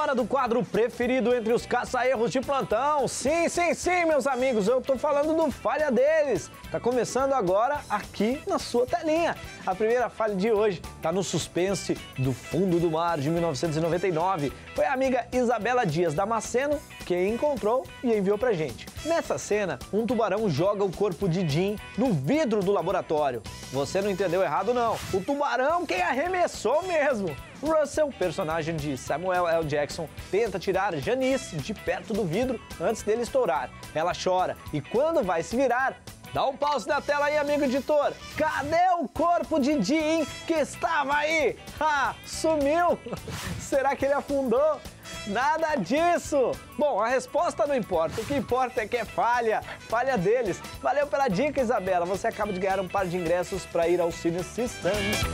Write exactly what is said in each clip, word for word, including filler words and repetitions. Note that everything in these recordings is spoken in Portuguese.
Hora do quadro preferido entre os caça-erros de plantão. Sim, sim, sim, meus amigos, eu tô falando do Falha Deles. Tá começando agora aqui na sua telinha. A primeira falha de hoje tá no suspense do Fundo do Mar de mil novecentos e noventa e nove. Foi a amiga Isabela Dias Damasceno que encontrou e enviou pra gente. Nessa cena, um tubarão joga o corpo de Jim no vidro do laboratório. Você não entendeu errado, não. O tubarão quem arremessou mesmo. Russell, personagem de Samuel L. Jackson, tenta tirar Janice de perto do vidro antes dele estourar. Ela chora e quando vai se virar, dá um pause na tela aí, amigo editor. Cadê o corpo de Jim que estava aí? Ah, sumiu! Será que ele afundou? Nada disso! Bom, a resposta não importa, o que importa é que é falha, falha deles. Valeu pela dica, Isabela, você acaba de ganhar um par de ingressos para ir ao Cine System.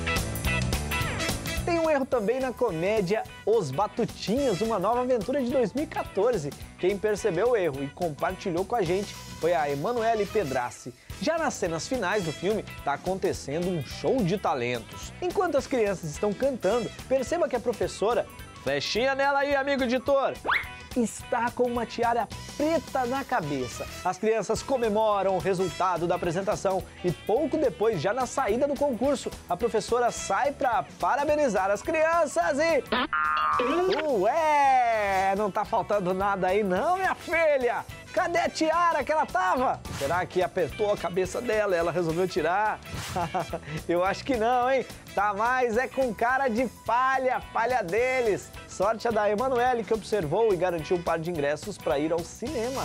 Tem um erro também na comédia Os Batutinhas, uma nova aventura de dois mil e quatorze. Quem percebeu o erro e compartilhou com a gente foi a Emanuele Pedrassi. Já nas cenas finais do filme, está acontecendo um show de talentos. Enquanto as crianças estão cantando, perceba que a professora, flechinha nela aí, amigo editor, está com uma tiara preta na cabeça. As crianças comemoram o resultado da apresentação e pouco depois, já na saída do concurso, a professora sai para parabenizar as crianças e... Ué, não tá faltando nada aí não, minha filha? Cadê a tiara que ela tava? Será que apertou a cabeça dela e ela resolveu tirar? Eu acho que não, hein? Tá mais é com cara de falha, falha deles. Sorte a da Emanuele que observou e garantiu um par de ingressos para ir ao cinema.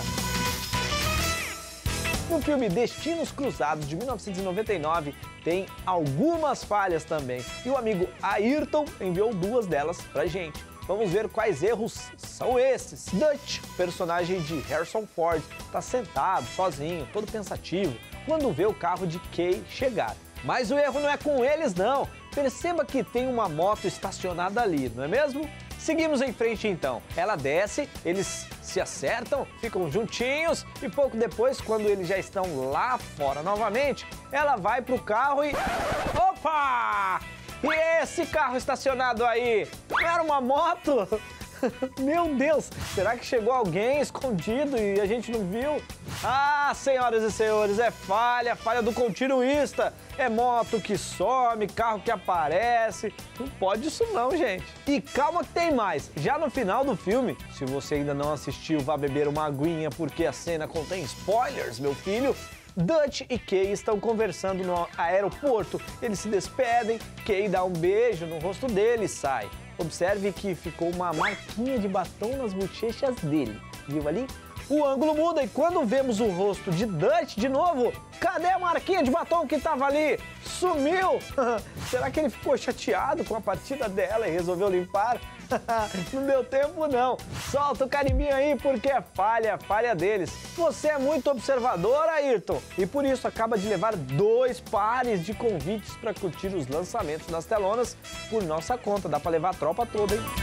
No filme Destinos Cruzados, de mil novecentos e noventa e nove, tem algumas falhas também. E o amigo Ayrton enviou duas delas pra gente. Vamos ver quais erros são esses. Dutch, personagem de Harrison Ford, está sentado, sozinho, todo pensativo, quando vê o carro de Kay chegar. Mas o erro não é com eles, não. Perceba que tem uma moto estacionada ali, não é mesmo? Seguimos em frente então. Ela desce, eles se acertam, ficam juntinhos e pouco depois, quando eles já estão lá fora novamente, ela vai pro carro e... Opa! E esse carro estacionado aí? Não era uma moto? Meu Deus, será que chegou alguém escondido e a gente não viu? Ah, senhoras e senhores, é falha, falha do continuista. É moto que some, carro que aparece. Não pode isso não, gente. E calma que tem mais. Já no final do filme, se você ainda não assistiu, vá beber uma aguinha porque a cena contém spoilers, meu filho. Dutch e Kay estão conversando no aeroporto. Eles se despedem, Kay dá um beijo no rosto dele e sai. Observe que ficou uma marquinha de batom nas bochechas dele. Viu ali? O ângulo muda e quando vemos o rosto de Dutch de novo, cadê a marquinha de batom que estava ali? Sumiu! Será que ele ficou chateado com a partida dela e resolveu limpar? Não deu tempo não. Solta o carimbinho aí porque é falha, falha deles. Você é muito observador, Ayrton, e por isso acaba de levar dois pares de convites para curtir os lançamentos nas telonas por nossa conta. Dá para levar a tropa toda, hein?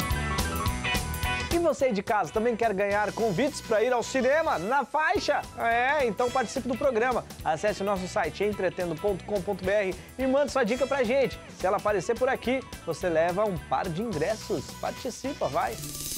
E você aí de casa também quer ganhar convites para ir ao cinema na faixa? É, então participe do programa. Acesse o nosso site entretendo ponto com ponto br e mande sua dica pra gente. Se ela aparecer por aqui, você leva um par de ingressos. Participa, vai!